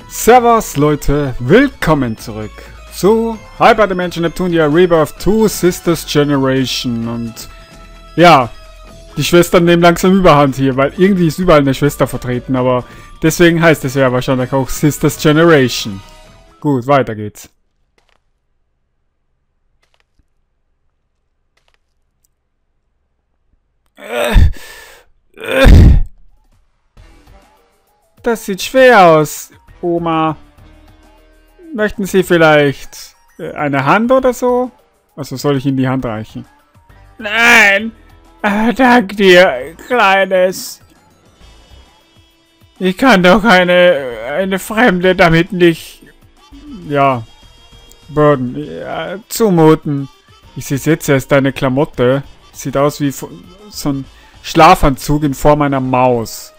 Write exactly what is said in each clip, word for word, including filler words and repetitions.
Servus Leute, willkommen zurück zu Hyper Dimension Neptunia Rebirth Two Sisters Generation. Und ja, die Schwestern nehmen langsam Überhand hier, weil irgendwie ist überall eine Schwester vertreten, aber deswegen heißt es ja wahrscheinlich auch Sisters Generation. Gut, weiter geht's. Das sieht schwer aus, Oma. Möchten Sie vielleicht eine Hand oder so? Also soll ich Ihnen die Hand reichen? Nein! Äh, dank dir, Kleines. Ich kann doch eine, eine Fremde damit nicht, ja, burden, ja, zumuten. Ich sehe jetzt erst deine Klamotte. Sieht aus wie so ein Schlafanzug in Form einer Maus.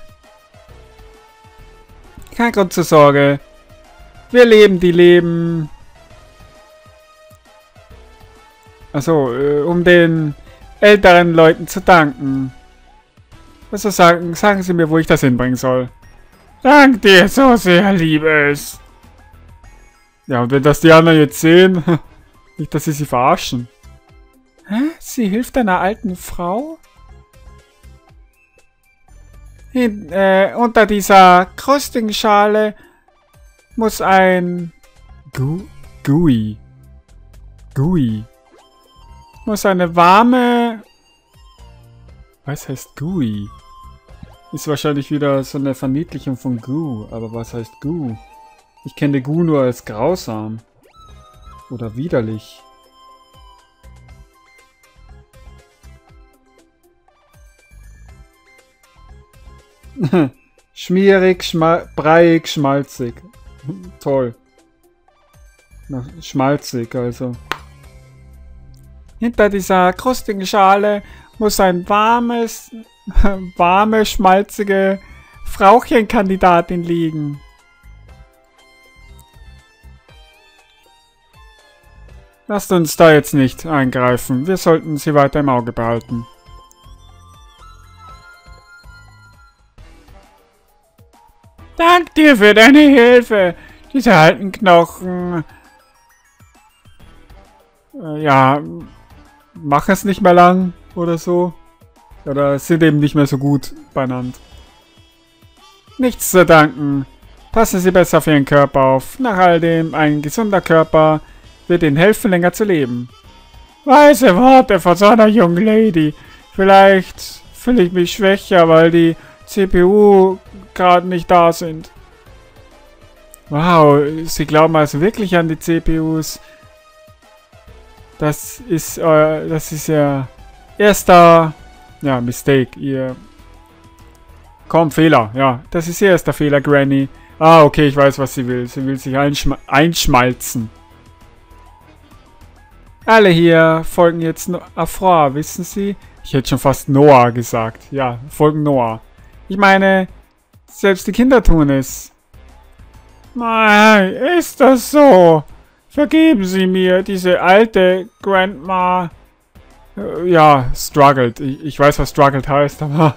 Kein Grund zur Sorge. Wir leben die Leben. Also, äh, um den älteren Leuten zu danken. Also sagen, sagen Sie mir, wo ich das hinbringen soll. Dank dir so sehr, Liebes. Ja, und wenn das die anderen jetzt sehen, nicht, dass sie sie verarschen. Hä? Sie hilft einer alten Frau? In, äh, unter dieser krustigen Schale muss ein Gu Gui. Gui. Muss eine warme... Was heißt Gui? Ist wahrscheinlich wieder so eine Verniedlichung von Gu. Aber was heißt Gu? Ich kenne Gu nur als grausam. Oder widerlich. Schmierig, schmal breiig, schmalzig. Toll. Na, schmalzig, also. Hinter dieser krustigen Schale muss ein warmes, warme, schmalzige Frauchenkandidatin liegen. Lasst uns da jetzt nicht eingreifen. Wir sollten sie weiter im Auge behalten. Dank dir für deine Hilfe. Diese alten Knochen. Äh, ja, mach es nicht mehr lang oder so. Oder sind eben nicht mehr so gut beieinander. Nichts zu danken. Passen Sie besser auf Ihren Körper auf. Nach all dem, ein gesunder Körper wird Ihnen helfen, länger zu leben. Weise Worte von so einer jungen Lady. Vielleicht fühle ich mich schwächer, weil die C P U gerade nicht da sind. Wow, Sie glauben also wirklich an die C P Us. Das ist, äh, das ist Ihr erster, ja, Mistake. Ihr, komm, Fehler, ja, das ist Ihr erster Fehler, Granny. Ah, okay, ich weiß, was sie will. Sie will sich einschma einschmalzen. Alle hier folgen jetzt no Afroa, wissen Sie? Ich hätte schon fast Noah gesagt. Ja, folgen Noah. Ich meine, selbst die Kinder tun es. Nein, ist das so? Vergeben Sie mir, diese alte Grandma. Äh, ja, struggled. Ich, ich weiß, was struggled heißt, aber...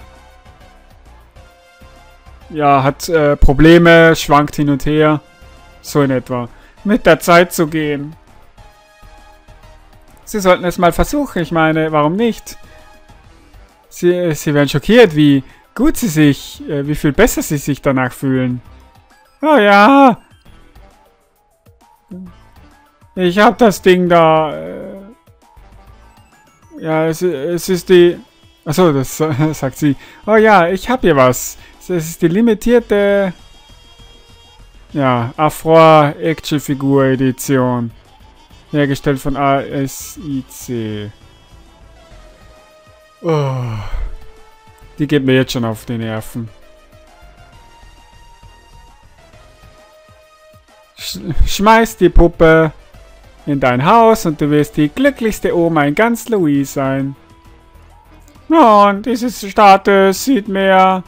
Ja, hat äh, Probleme, schwankt hin und her. So in etwa. Mit der Zeit zu gehen. Sie sollten es mal versuchen, ich meine, warum nicht? Sie, Sie werden schockiert, wie gut Sie sich, äh, wie viel besser Sie sich danach fühlen. Oh ja. Ich hab das Ding da. Äh, ja, es, es ist die... Achso, das äh, sagt sie. Oh ja, ich hab hier was. Es ist die limitierte... Ja, Afroa Actionfigur Edition. Hergestellt von A S I C. Oh. Die geht mir jetzt schon auf die Nerven. Sch schmeiß die Puppe in dein Haus und du wirst die glücklichste Oma in ganz Louis sein. Und dieses Status sieht mehr...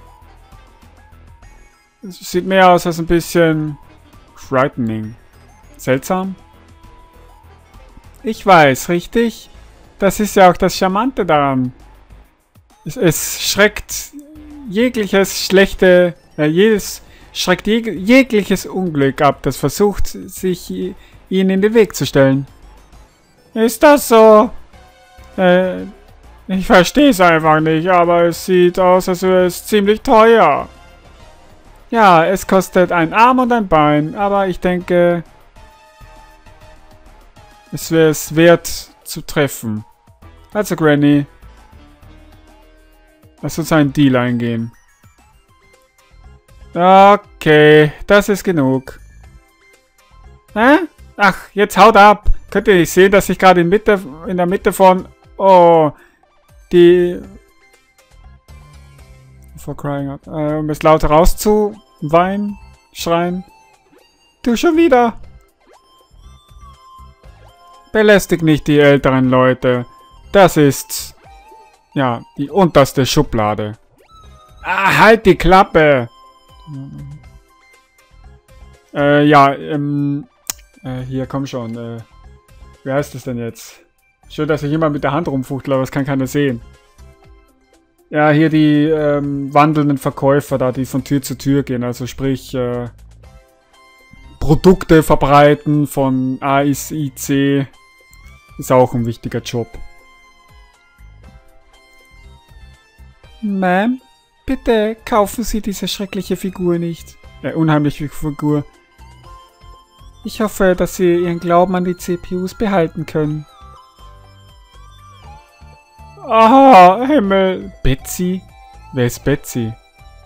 Sieht mehr aus als ein bisschen... frightening. Seltsam? Ich weiß, richtig? Das ist ja auch das Charmante daran. Es, es schreckt jegliches schlechte, äh, jedes schreckt jeg jegliches Unglück ab, das versucht, sich ihnen in den Weg zu stellen. Ist das so? Äh, ich verstehe es einfach nicht, aber es sieht aus, als wäre es ziemlich teuer. Ja, es kostet einen Arm und ein Bein, aber ich denke, es wäre es wert zu treffen. Also Granny, lass uns einen Deal eingehen. Okay, das ist genug. Hä? Ach, jetzt haut ab. Könnt ihr nicht sehen, dass ich gerade in, Mitte, in der Mitte von... Oh, die... For crying out. Äh, um es lauter rauszuweinen, schreien. Du schon wieder. Belästig nicht die älteren Leute. Das ist... Ja, die unterste Schublade. Ah, halt die Klappe! Äh, ja, ähm... Äh, hier, komm schon, äh... Wie heißt das denn jetzt? Schön, dass ich immer mit der Hand rumfuchtel, aber das kann keiner sehen. Ja, hier die, ähm, wandelnden Verkäufer da, die von Tür zu Tür gehen. Also sprich, äh... Produkte verbreiten von A S I C. Ist auch ein wichtiger Job. Ma'am, bitte kaufen Sie diese schreckliche Figur nicht. Äh, unheimliche Figur. Ich hoffe, dass Sie Ihren Glauben an die C P Us behalten können. Aha, Himmel. Betsy? Wer ist Betsy?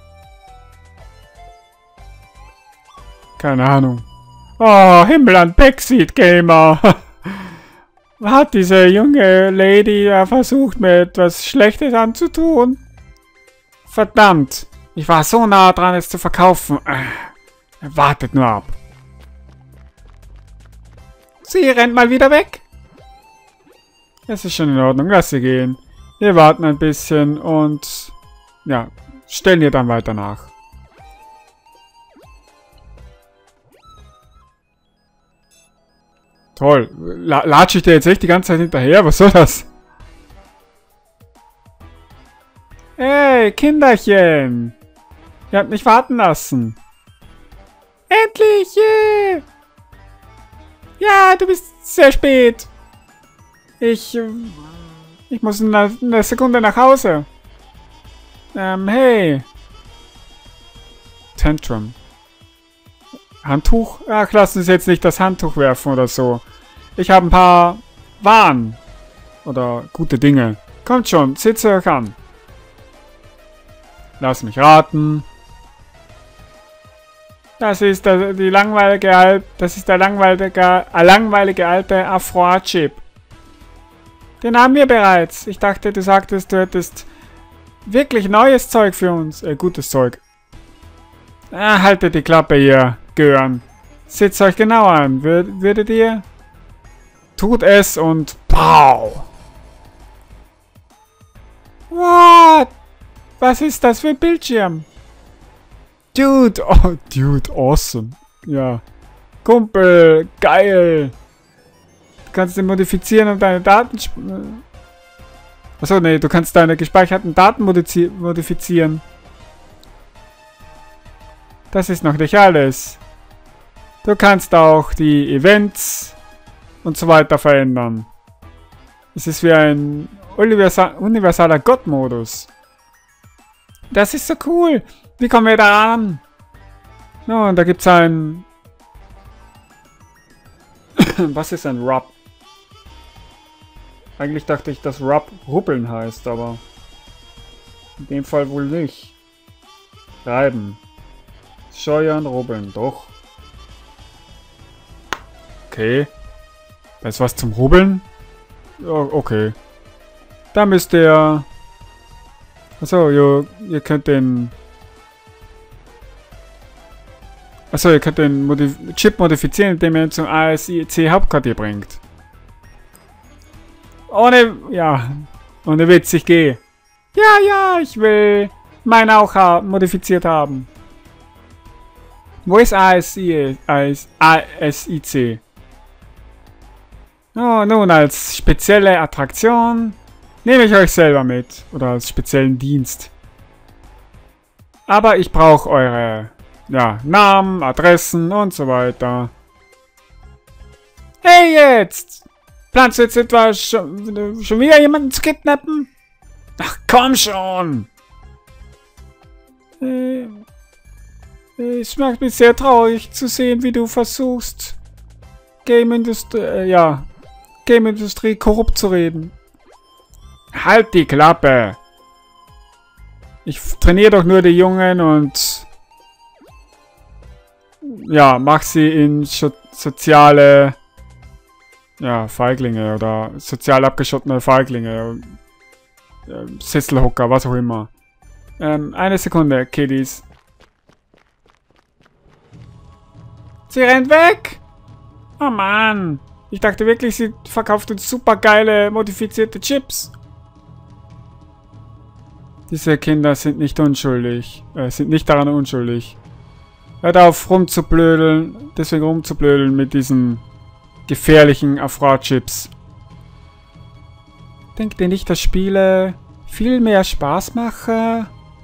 Keine Ahnung. Oh, Himmel an Backseat Gamer. Hat diese junge Lady ja versucht, mir etwas Schlechtes anzutun? Verdammt. Ich war so nah dran, es zu verkaufen. Wartet nur ab. Sie rennt mal wieder weg. Es ist schon in Ordnung, lass sie gehen. Wir warten ein bisschen und ja, stellen ihr dann weiter nach. Toll. La Latsche ich dir jetzt echt die ganze Zeit hinterher? Was soll das? Hey, Kinderchen. Ihr habt mich warten lassen. Endlich! Yeah. Ja, du bist sehr spät. Ich... Ich muss in einer, in einer Sekunde nach Hause. Ähm, hey. Tantrum. Handtuch? Ach, lass uns jetzt nicht das Handtuch werfen oder so. Ich habe ein paar Waren. Oder gute Dinge. Kommt schon, seht's euch an. Lass mich raten. Das ist der, die langweilige Al das ist der langweilige, äh, langweilige alte Afro-Chip. Den haben wir bereits. Ich dachte, du sagtest, du hättest wirklich neues Zeug für uns. Äh, gutes Zeug. Ah, haltet die Klappe hier, Gören. Seht's euch genau an. Wür würdet ihr? Tut es und pow! What? Was ist das für ein Bildschirm? Dude, oh, Dude, awesome. Ja. Kumpel, geil. Du kannst den modifizieren und deine Daten... Achso, nee, du kannst deine gespeicherten Daten modifizieren. Das ist noch nicht alles. Du kannst auch die Events und so weiter verändern. Es ist wie ein universal, universaler Gott-Modus. Das ist so cool. Wie kommen wir da an? Nun, da gibt es ein... Was ist ein Rub? Eigentlich dachte ich, dass Rub rubbeln heißt, aber... In dem Fall wohl nicht. Reiben. Scheuern, rubbeln, doch. Okay. Da ist was zum Rubbeln? Oh, okay. Da müsst ihr... Achso, ihr, ihr könnt den... Achso, ihr könnt den Modif Chip modifizieren, indem ihr ihn zum A S I C Hauptquartier bringt. Ohne... Ja. Ohne Witz, ich gehe. Ja, ja, ich will meinen auch ha modifiziert haben. Wo ist A S I C? Oh, nun, als spezielle Attraktion nehme ich euch selber mit. Oder als speziellen Dienst. Aber ich brauche eure ja, Namen, Adressen und so weiter. Hey jetzt! Planst du jetzt etwa schon, schon wieder jemanden zu kidnappen? Ach komm schon! Äh, es macht mich sehr traurig zu sehen, wie du versuchst, Game-Industrie, äh, ja, Game-Industrie korrupt zu reden. Halt die Klappe! Ich trainiere doch nur die Jungen und ja, mach sie in so, soziale ja, Feiglinge oder sozial abgeschottene Feiglinge. Äh, Sesselhocker, was auch immer. Ähm, eine Sekunde, Kiddies. Sie rennt weg! Oh Mann! Ich dachte wirklich, sie verkauft uns super geile, modifizierte Chips. Diese Kinder sind nicht unschuldig. Äh, sind nicht daran unschuldig. Hört auf, rumzublödeln. Deswegen rumzublödeln mit diesen gefährlichen Afra-Chips. Denkt ihr nicht, dass Spiele viel mehr Spaß machen?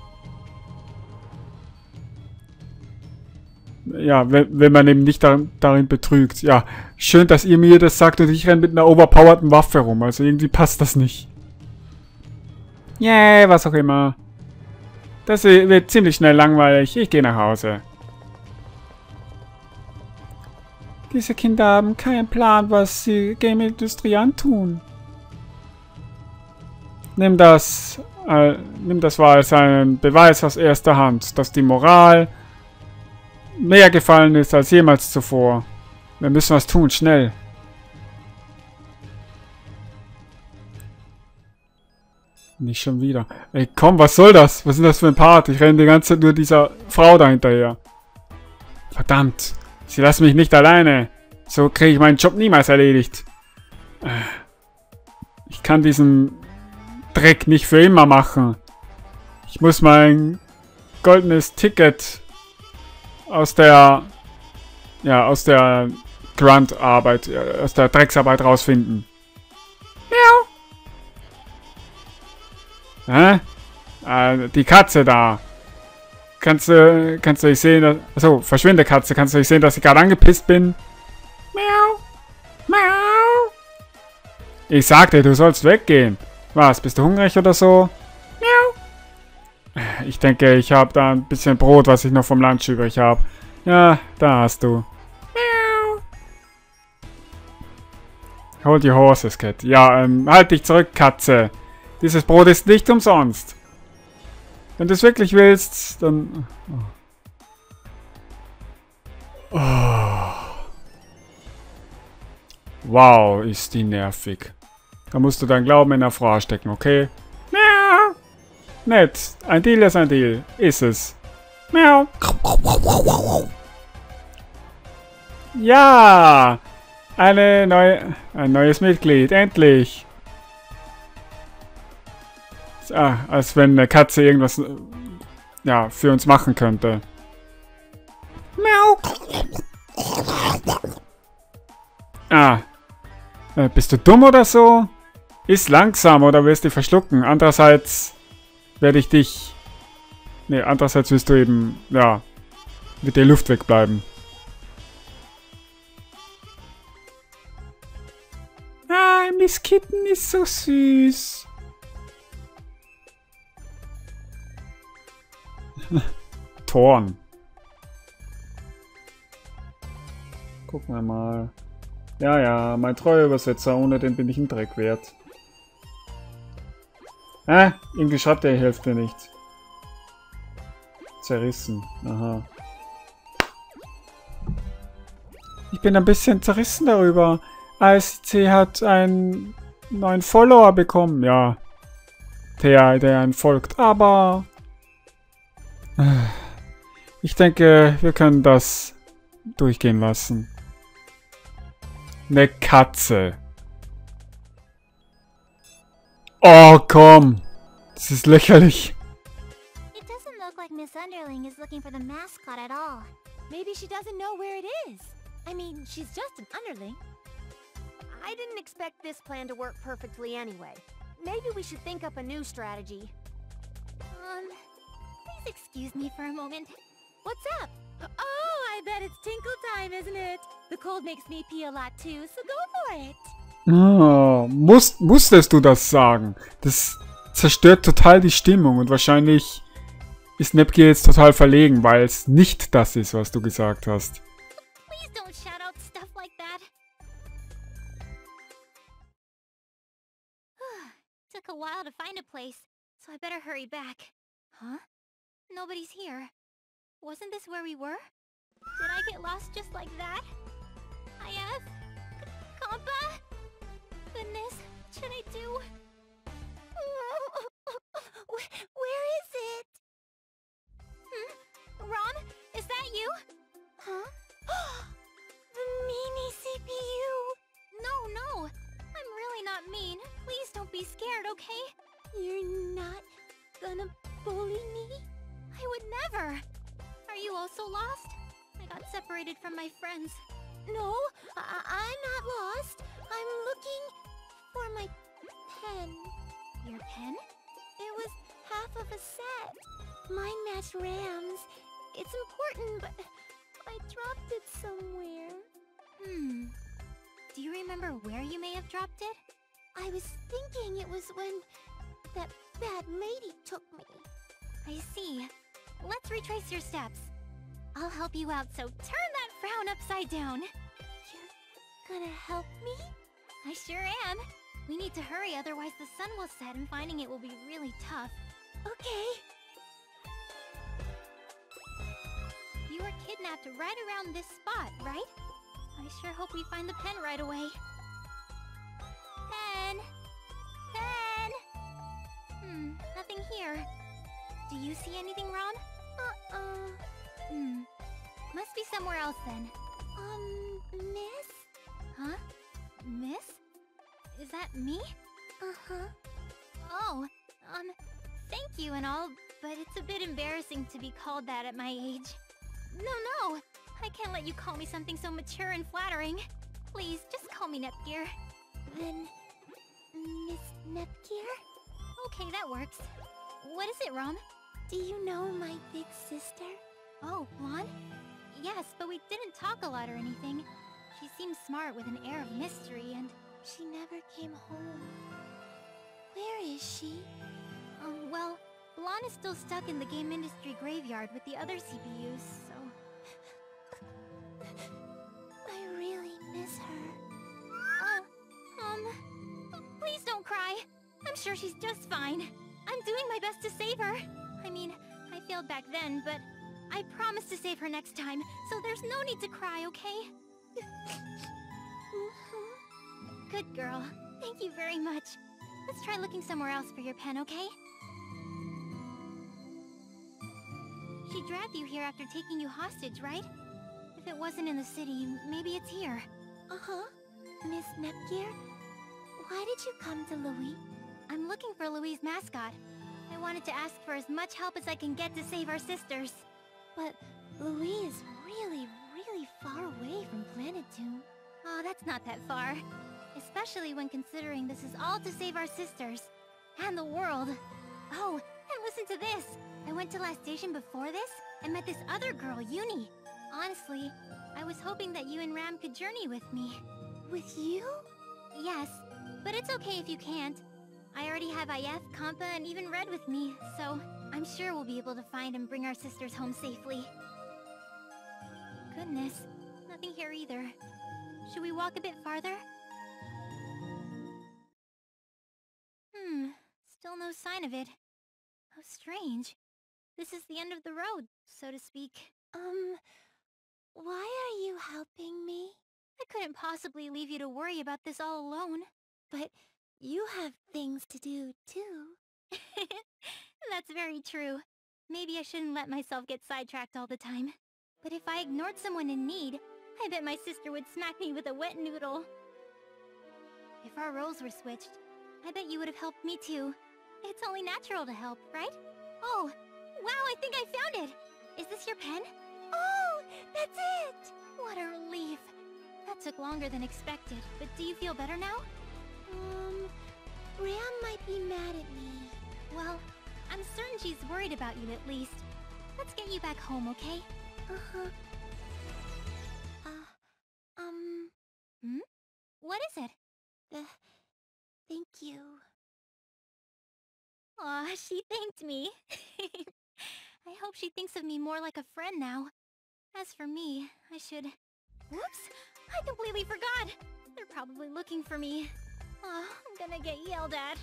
Ja, wenn, wenn man eben nicht darin, darin betrügt. Ja, schön, dass ihr mir das sagt und ich renne mit einer overpowerten Waffe rum. Also irgendwie passt das nicht. Yay, was auch immer. Das wird ziemlich schnell langweilig. Ich gehe nach Hause. Diese Kinder haben keinen Plan, was die Game-Industrie antun. Nimm das, äh, nimm das wahr als einen Beweis aus erster Hand, dass die Moral mehr gefallen ist als jemals zuvor. Wir müssen was tun, schnell. Nicht schon wieder. Ey, komm, was soll das? Was ist das für ein Part? Ich renne die ganze Zeit nur dieser Frau da hinterher. Verdammt. Sie lassen mich nicht alleine. So kriege ich meinen Job niemals erledigt. Ich kann diesen Dreck nicht für immer machen. Ich muss mein goldenes Ticket aus der ja, aus der Grunt-Arbeit, aus der Drecksarbeit rausfinden. Miau. Hä? Äh, die Katze da. Kannst du, kannst du nicht sehen, dass... Achso, verschwinde Katze. Kannst du nicht sehen, dass ich gerade angepisst bin? Miau. Miau. Ich sagte, du sollst weggehen. Was, bist du hungrig oder so? Miau. Ich denke, ich habe da ein bisschen Brot, was ich noch vom Lunch übrig habe. Ja, da hast du. Miau. Hold your horses, Cat. Ja, ähm, halt dich zurück, Katze. Dieses Brot ist nicht umsonst. Wenn du es wirklich willst, dann... Oh. Oh. Wow, ist die nervig. Da musst du deinen Glauben in der Frau stecken, okay? Miau. Nett. Ein Deal ist ein Deal. Ist es. Miau. Ja! Eine neue... Ein neues Mitglied. Endlich! Ah, als wenn eine Katze irgendwas ja, für uns machen könnte. Miau. Ah. Äh, bist du dumm oder so? Iss langsam oder wirst du verschlucken. Andererseits werde ich dich... Ne, andererseits wirst du eben, ja, mit der Luft wegbleiben. Ah, Miss Kitten ist so süß. Thorn. Gucken wir mal. Ja, ja, mein treuer Übersetzer, ohne den bin ich ein Dreck wert. Ah, irgendwie schreibt er, hilft mir nicht. Zerrissen. Aha. Ich bin ein bisschen zerrissen darüber. A S C hat einen neuen Follower bekommen. Ja. Der, der einen folgt. Aber... Ich denke, wir können das durchgehen lassen. Eine Katze. Oh, komm. Das ist lächerlich. It doesn't look like Miss Underling is looking for the mascot at all. Maybe she doesn't know where it is. I mean, she's just an underling. I didn't expect this plan to work perfectly anyway. Maybe we should think up a new strategy. Um, please excuse me for a moment. What's up? Oh, I bet it's tinkle time, isn't it? The cold makes me pee a lot too, so go for it. Oh, musst, musstest du das sagen? Das zerstört total die Stimmung und wahrscheinlich ist Nepgear jetzt total verlegen, weil es nicht das ist, was du gesagt hast. Please don't shout out stuff like that. Took a while to find a place, so I better hurry back. Huh? Nobody's here. Wasn't this where we were? Did I get lost just like that? I have... Compa? Goodness, what should I do? Where, where is it? Hmm? Rom? Is that you? Huh? The mini C P U! No, no. I'm really not mean. Please don't be scared, okay? You're not gonna bully me? I would never. Are you also lost? I got separated from my friends. No, I I'm not lost. I'm looking for my pen. Your pen? It was half of a set. Mine matched Ram's. It's important, but I dropped it somewhere. Hmm. Do you remember where you may have dropped it? I was thinking it was when that bad lady took me. I see. Let's retrace your steps. I'll help you out, so turn that frown upside down. You're gonna help me? I sure am. We need to hurry, otherwise the sun will set and finding it will be really tough. Okay. You were kidnapped right around this spot, right? I sure hope we find the pen right away. Pen! Pen! Hmm, nothing here. Do you see anything, Rom? Uh-uh. Hmm. Must be somewhere else then. Um, miss? Huh? Miss? Is that me? Uh-huh. Oh, um, thank you and all, but it's a bit embarrassing to be called that at my age. No, no! I can't let you call me something so mature and flattering. Please, just call me Nepgear. Then... Miss Nepgear? Okay, that works. What is it, Rom? Do you know my big sister? Oh, Blonde? Yes, but we didn't talk a lot or anything. She seems smart with an air of mystery and... She never came home. Where is she? Um, well, Blonde is still stuck in the game industry graveyard with the other C P Us, so... I really miss her. Uh, um... Please don't cry. I'm sure she's just fine. I'm doing my best to save her. I mean, I failed back then, but I promise to save her next time, so there's no need to cry, okay? Good girl. Thank you very much. Let's try looking somewhere else for your pen, okay? She dragged you here after taking you hostage, right? If it wasn't in the city, maybe it's here. Uh-huh. Miss Nepgear? Why did you come to Louis? I'm looking for Louis' mascot. I wanted to ask for as much help as I can get to save our sisters. But Louis is really, really far away from Planet Toon. Oh, that's not that far. Especially when considering this is all to save our sisters. And the world. Oh, and listen to this. I went to last station before this and met this other girl, Uni. Honestly, I was hoping that you and Ram could journey with me. With you? Yes, but it's okay if you can't. I already have I F, Compa, and even Red with me, so I'm sure we'll be able to find and bring our sisters home safely. Goodness, nothing here either. Should we walk a bit farther? Hmm, still no sign of it. How strange. This is the end of the road, so to speak. Um, why are you helping me? I couldn't possibly leave you to worry about this all alone. But you have things to do, too. That's very true. Maybe I shouldn't let myself get sidetracked all the time. But if I ignored someone in need, I bet my sister would smack me with a wet noodle. If our roles were switched, I bet you would have helped me too. It's only natural to help, right? Oh, wow, I think I found it! Is this your pen? Oh, that's it! What a relief. That took longer than expected, but do you feel better now? Um, Ram might be mad at me. Well, I'm certain she's worried about you at least. Let's get you back home, okay? Uh-huh. Uh, um... Hmm? What is it? Uh, thank you. Aw, she thanked me. I hope she thinks of me more like a friend now. As for me, I should... Whoops! I completely forgot! They're probably looking for me. Aw, I'm gonna get yelled at.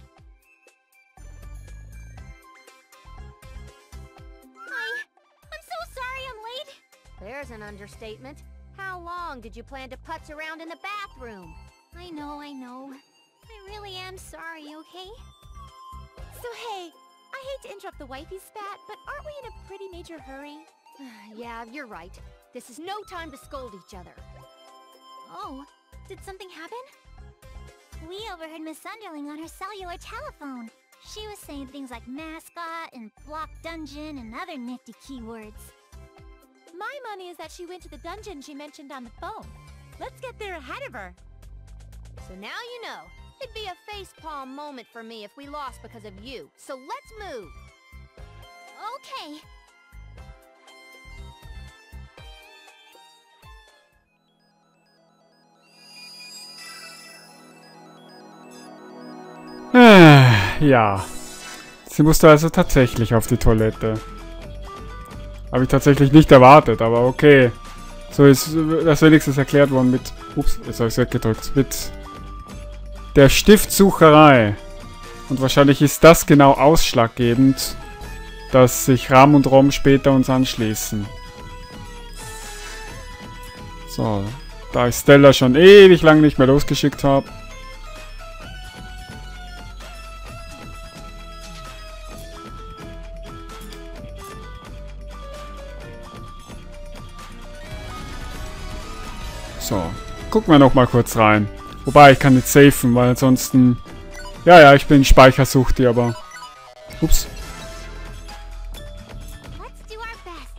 Hi! I'm so sorry I'm late! There's an understatement. How long did you plan to putz around in the bathroom? I know, I know. I really am sorry, okay? So hey, I hate to interrupt the wifey spat, but aren't we in a pretty major hurry? Yeah, you're right. This is no time to scold each other. Oh, did something happen? We overheard Miss Underling on her cellular telephone. She was saying things like mascot and block dungeon and other nifty keywords. My money is that she went to the dungeon she mentioned on the phone. Let's get there ahead of her. So now you know. It'd be a facepalm moment for me if we lost because of you. So let's move. Okay. Äh, ja. Sie musste also tatsächlich auf die Toilette. Habe ich tatsächlich nicht erwartet, aber okay. So ist das wenigstens erklärt worden mit... Ups, jetzt habe ich es weggedrückt. Mit der Stiftsucherei. Und wahrscheinlich ist das genau ausschlaggebend, dass sich Ram und Rom später uns anschließen. So, da ich Stella schon ewig lang nicht mehr losgeschickt habe. So, gucken wir noch mal kurz rein. Wobei, ich kann nicht safen, weil ansonsten... Ja, ja, ich bin Speichersuchti, aber... Ups. Let's do our best.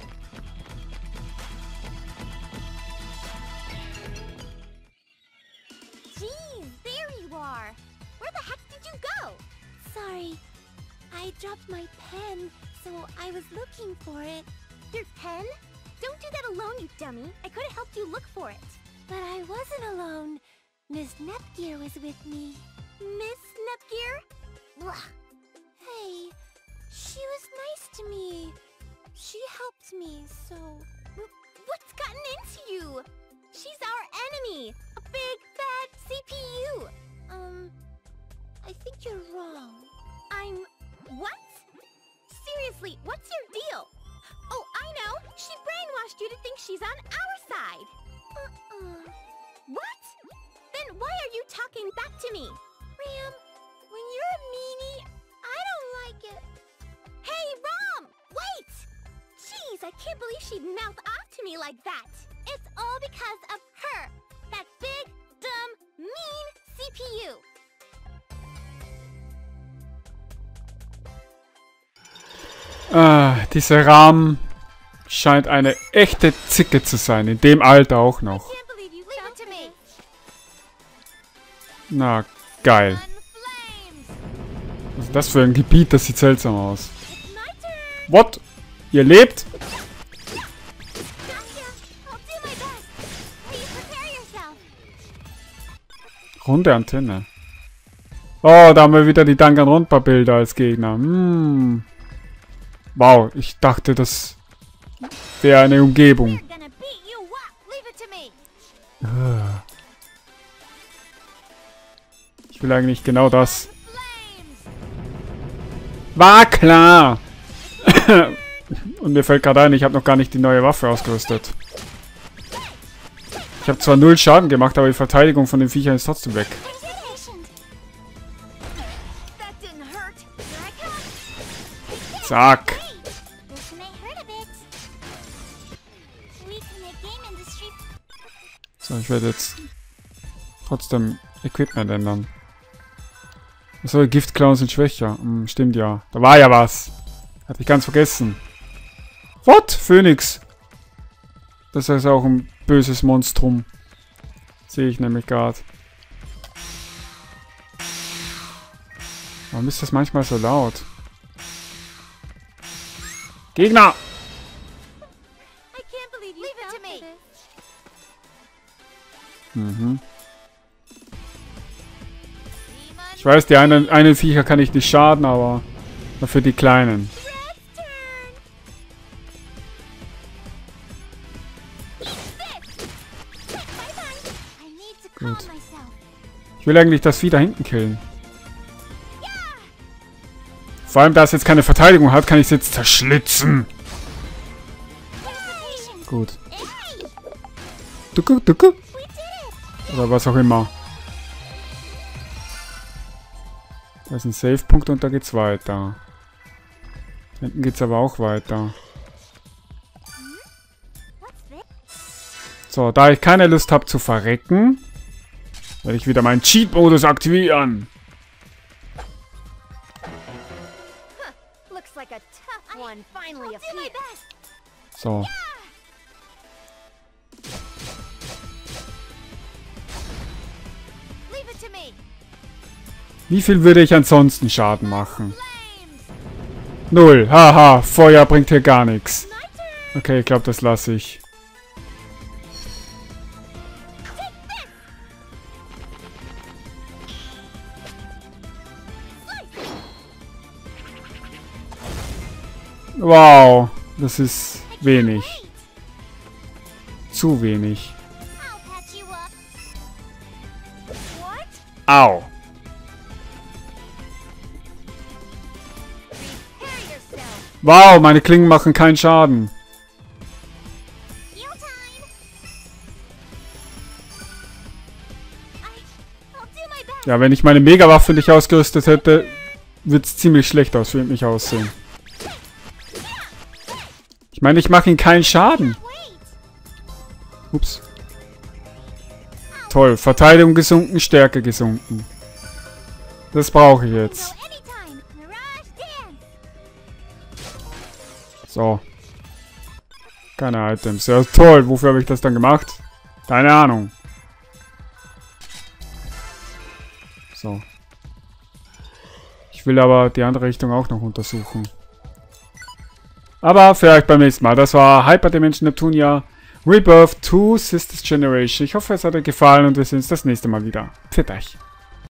Jeez, there you are. Where the heck did you go? Sorry, I dropped my pen, so I was looking for it. Your pen? Don't do that alone, you dummy. I could have helped you look for it. But I wasn't alone. Miss Nepgear was with me. Miss Nepgear? Blah. Hey, she was nice to me. She helped me, so... What's gotten into you? She's our enemy. A big, bad C P U. Um, I think you're wrong. I'm... what? Seriously, what's your deal? Oh, I know. She brainwashed you to think she's on our side. Uh-uh. What? Then why are you talking back to me? Ram, when you're a meanie, I don't like it. Hey, Rom! Wait! Jeez, I can't believe she'd mouth off to me like that. It's all because of her. That big, dumb, mean C P U. Ah, dieser Ram scheint eine echte Zicke zu sein. In dem Alter auch noch. Can't believe you leave it to me. Na, geil. Was ist das für ein Gebiet? Das sieht seltsam aus. What? Ihr lebt? Runde Antenne. Oh, da haben wir wieder die Danganronpa-Bilder als Gegner. Hm. Wow, ich dachte, das wäre eine Umgebung. Ich will eigentlich genau das. War klar! Und mir fällt gerade ein, ich habe noch gar nicht die neue Waffe ausgerüstet. Ich habe zwar null Schaden gemacht, aber die Verteidigung von den Viechern ist trotzdem weg. Zack! So, ich werde jetzt trotzdem Equipment ändern. Achso, Giftclowns sind schwächer. Hm, stimmt ja. Da war ja was. Hatte ich ganz vergessen. What? Phoenix. Das ist auch ein böses Monstrum. Sehe ich nämlich gerade. Warum ist das manchmal so laut? Gegner! I can't Mhm. Ich weiß, die einen, einen Viecher kann ich nicht schaden, aber dafür die kleinen. Gut. Ich will eigentlich das Vieh da hinten killen. Vor allem, da es jetzt keine Verteidigung hat, kann ich es jetzt zerschlitzen. Gut. Ducke, ducke. Oder was auch immer. Da ist ein Save-Punkt und da geht's weiter. Hinten geht's aber auch weiter. So, da ich keine Lust habe zu verrecken, werde ich wieder meinen Cheat-Modus aktivieren. So. Wie viel würde ich ansonsten Schaden machen? Null. Haha, Feuer bringt hier gar nichts. Okay, ich glaube, das lasse ich. Wow, das ist wenig. Zu wenig. Au. Wow, meine Klingen machen keinen Schaden. Ja, wenn ich meine Megawaffe nicht ausgerüstet hätte, würde es ziemlich schlecht aus für mich aussehen. Ich meine, ich mache ihm keinen Schaden. Ups. Toll, Verteidigung gesunken, Stärke gesunken. Das brauche ich jetzt. So. Keine Items. Ja, toll. Wofür habe ich das dann gemacht? Keine Ahnung. So. Ich will aber die andere Richtung auch noch untersuchen. Aber vielleicht beim nächsten Mal. Das war Hyper Dimension Neptunia Rebirth zwei Sisters Generation. Ich hoffe, es hat euch gefallen und wir sehen uns das nächste Mal wieder. Pfiat euch.